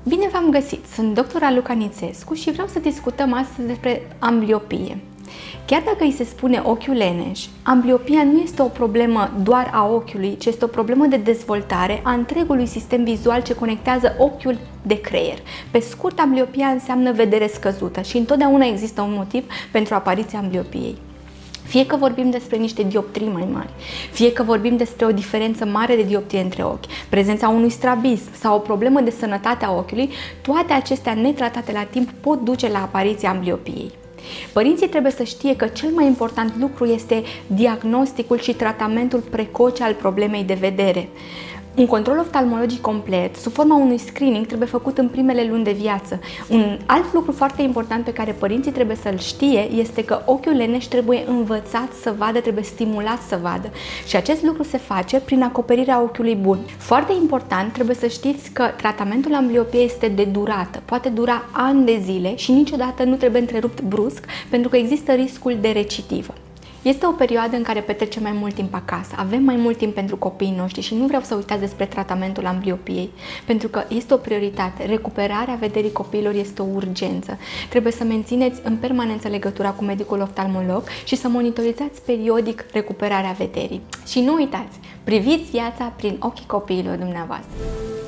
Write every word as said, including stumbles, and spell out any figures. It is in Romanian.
Bine v-am găsit! Sunt doctora Luca Nițescu și vreau să discutăm astăzi despre ambliopie. Chiar dacă îi se spune ochiul leneș, ambliopia nu este o problemă doar a ochiului, ci este o problemă de dezvoltare a întregului sistem vizual ce conectează ochiul de creier. Pe scurt, ambliopia înseamnă vedere scăzută și întotdeauna există un motiv pentru apariția ambliopiei. Fie că vorbim despre niște dioptrii mai mari, fie că vorbim despre o diferență mare de dioptrie între ochi, prezența unui strabism sau o problemă de sănătate a ochiului, toate acestea netratate la timp pot duce la apariția ambliopiei. Părinții trebuie să știe că cel mai important lucru este diagnosticul și tratamentul precoce al problemei de vedere. Un control oftalmologic complet, sub forma unui screening, trebuie făcut în primele luni de viață. Un alt lucru foarte important pe care părinții trebuie să-l știe este că ochiul leneș trebuie învățat să vadă, trebuie stimulat să vadă. Și acest lucru se face prin acoperirea ochiului bun. Foarte important, trebuie să știți că tratamentul ambliopiei este de durată. Poate dura ani de zile și niciodată nu trebuie întrerupt brusc, pentru că există riscul de recidivă. Este o perioadă în care petrecem mai mult timp acasă, avem mai mult timp pentru copiii noștri și nu vreau să uitați despre tratamentul ambliopiei, pentru că este o prioritate. Recuperarea vederii copiilor este o urgență. Trebuie să mențineți în permanență legătura cu medicul oftalmolog și să monitorizați periodic recuperarea vederii. Și nu uitați, priviți viața prin ochii copiilor dumneavoastră.